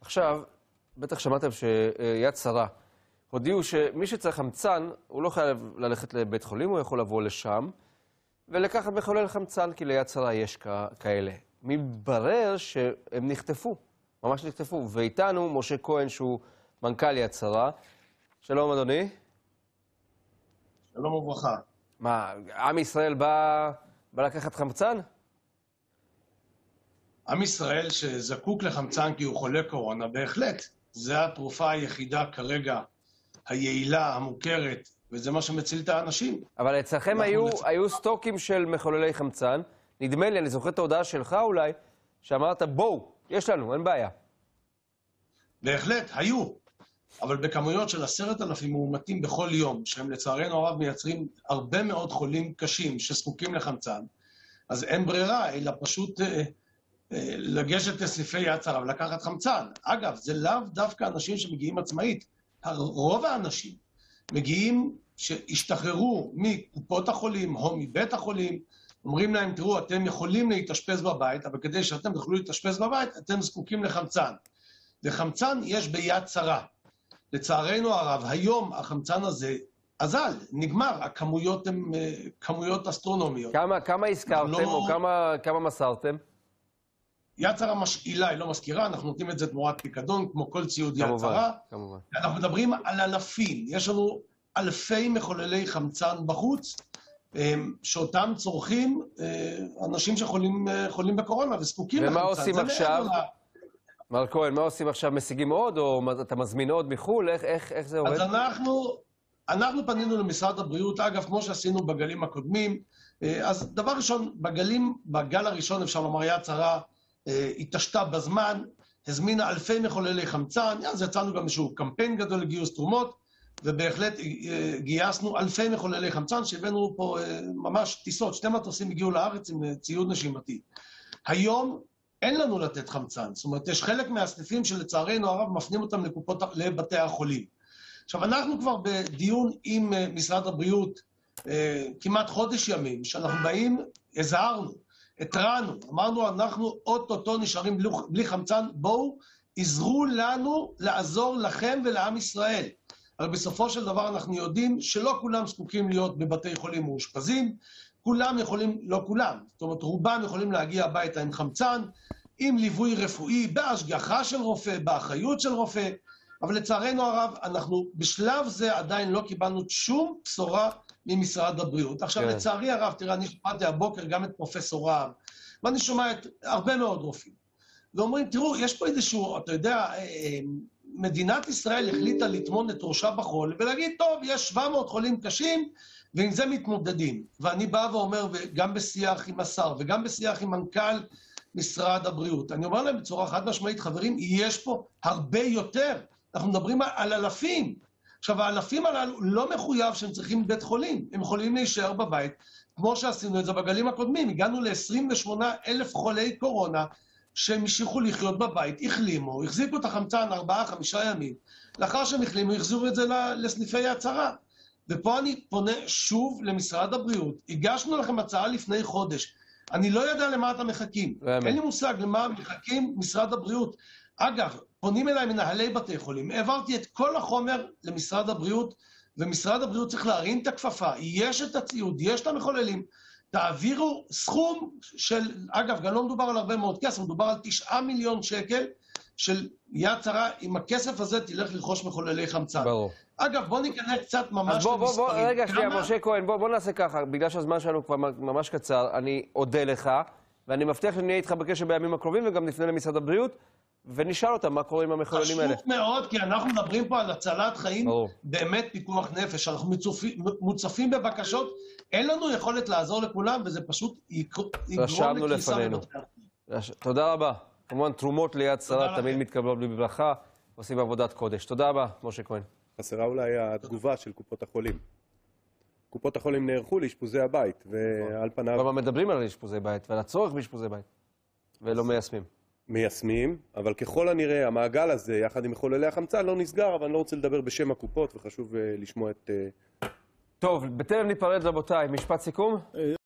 עכשיו, בטח שמעתם שיד שרה הודיעו שמי שצריך חמצן, הוא לא חייב ללכת לבית חולים, הוא יכול לבוא לשם ולקחת מחולל חמצן, כי ליד שרה יש כאלה. מתברר שהם נחטפו, ממש נחטפו. ואיתנו משה כהן, שהוא מנכ"ל יד שרה. שלום, אדוני. שלום וברכה. מה, עם ישראל בא לקחת חמצן? עם ישראל שזקוק לחמצן כי הוא חולה קורונה, בהחלט. זו התרופה היחידה כרגע, היעילה, המוכרת, וזה מה שמציל את האנשים. אבל אצלכם היו סטוקים של מחוללי חמצן. נדמה לי, אני זוכר את ההודעה שלך אולי, שאמרת, בואו, יש לנו, אין בעיה. בהחלט, היו. אבל בכמויות של 10,000 מאומתים בכל יום, שהם לצערנו הרב מייצרים הרבה מאוד חולים קשים שזקוקים לחמצן, אז אין ברירה, אלא פשוט לגשת לסניפי יד שרה ולקחת חמצן. אגב, זה לאו דווקא אנשים שמגיעים עצמאית. רוב האנשים מגיעים שהשתחררו מקופות החולים או מבית החולים, אומרים להם, תראו, אתם יכולים להתאשפז בבית, אבל כדי שאתם תוכלו להתאשפז בבית, אתם זקוקים לחמצן. וחמצן יש ביד שרה. לצערנו הרב, היום החמצן הזה אזל, נגמר, הכמויות הן כמויות אסטרונומיות. כמה הזכרתם או כמה מסרתם? יד שרה משאילה, היא לא מזכירה, אנחנו נותנים את זה תמורת פיקדון, כמו כל ציוד יד שרה. כמובן. אנחנו מדברים על אלפים, יש לנו אלפי מחוללי חמצן בחוץ, שאותם צורכים אנשים שחולים בקורונה וזקוקים לחמצן. ומה עושים עכשיו? מר כהן, מה עושים עכשיו? משיגים עוד, או אתה מזמין עוד מחול? איך זה עובד? אז אנחנו פנינו למשרד הבריאות, אגב, כמו שעשינו בגלים הקודמים. אז דבר ראשון, בגל הראשון, אפשר לומר, יד שרה התעשתה בזמן, הזמינה אלפי מחוללי חמצן, אז יצאנו גם איזשהו קמפיין גדול לגיוס תרומות, ובהחלט גייסנו אלפי מחוללי חמצן, שהבאנו פה ממש טיסות, 2 מטוסים הגיעו לארץ עם ציוד נשימתי. היום אין לנו לתת חמצן, זאת אומרת, יש חלק מהסניפים שלצערנו הרב מפנים אותם לבתי החולים. עכשיו, אנחנו כבר בדיון עם משרד הבריאות כמעט חודש ימים, שאנחנו באים, הזהרנו, התרענו, אמרנו, אנחנו אוטוטו נשארים בלי חמצן, בואו, עזרו לנו לעזור לכם ולעם ישראל. אבל בסופו של דבר אנחנו יודעים שלא כולם זקוקים להיות בבתי חולים מאושפזים, כולם יכולים, לא כולם, זאת אומרת, רובם יכולים להגיע הביתה עם חמצן, עם ליווי רפואי, בהשגחה של רופא, באחריות של רופא, אבל לצערנו הרב, אנחנו בשלב זה עדיין לא קיבלנו שום בשורה ממשרד הבריאות. עכשיו, לצערי הרב, תראה, אני שמעתי הבוקר גם את פרופסור רעם, ואני שומע את הרבה מאוד רופאים, ואומרים, תראו, יש פה איזשהו, אתה יודע, מדינת ישראל החליטה לטמון את ראשה בחול, ולהגיד, טוב, יש 700 חולים קשים, ועם זה מתמודדים. ואני בא ואומר, גם בשיח עם השר, וגם בשיח עם מנכ"ל משרד הבריאות, אני אומר להם בצורה חד משמעית, חברים, יש פה הרבה יותר. אנחנו מדברים על אלפים. עכשיו, האלפים הללו לא מחויב שהם צריכים בית חולים. הם יכולים להישאר בבית, כמו שעשינו את זה בגלים הקודמים. הגענו ל-28,000 חולי קורונה, שהם המשיכו לחיות בבית, החלימו, החזיקו את החמצן 4-5 ימים. לאחר שהם החלימו, החזירו את זה לסניפי יד שרה. ופה אני פונה שוב למשרד הבריאות. הגשנו לכם הצעה לפני חודש. אני לא יודע למה אתם מחכים. אין לי מושג למה מחכים משרד הבריאות. אגב, פונים אליי מנהלי בתי חולים. העברתי את כל החומר למשרד הבריאות, ומשרד הבריאות צריך להרים את הכפפה. יש את הציוד, יש את המחוללים. תעבירו סכום של, אגב, גם לא מדובר על הרבה מאוד כסף, מדובר על 9 מיליון שקל של יד שרה. עם הכסף הזה תלך לרכוש מחוללי חמצן. ברור. אגב, בוא ניכנס קצת ממש למספרים. רגע, שנייה, משה כהן, בוא נעשה ככה, בגלל שהזמן שלנו כבר ממש קצר, אני אודה לך, ואני מבטיח שאני אהיה איתך בקשר בימים הקרובים, וגם נפנה למשרד הבריאות, ונשאל אותם מה קורה עם המחוללים האלה. חשוב מאוד, כי אנחנו מדברים פה על הצלת חיים, באמת פיקוח נפש, אנחנו מוצפים בבקשות, אין לנו יכולת לעזור לכולם, וזה פשוט יגרום לקריסה בבתי החולים. תודה רבה. כמובן, תרומות ליד שרה תמיד מתקבלות בברכה, עושים עבודת קודש. תודה רבה, משה כהן. חסרה אולי התגובה של קופות החולים. קופות החולים נערכו לאשפוזי הבית, ועל פניו... כלומר, מדברים על אשפוזי בית ועל הצורך באשפוזי בית, ולא מיישמים. מיישמים, אבל ככל הנראה, המעגל הזה, יחד עם מחוללי החמצן, לא נסגר, אבל אני לא רוצה לדבר בשם הקופות, וחשוב לשמוע את... טוב, בטרם ניפרד, רבותיי, משפט סיכום?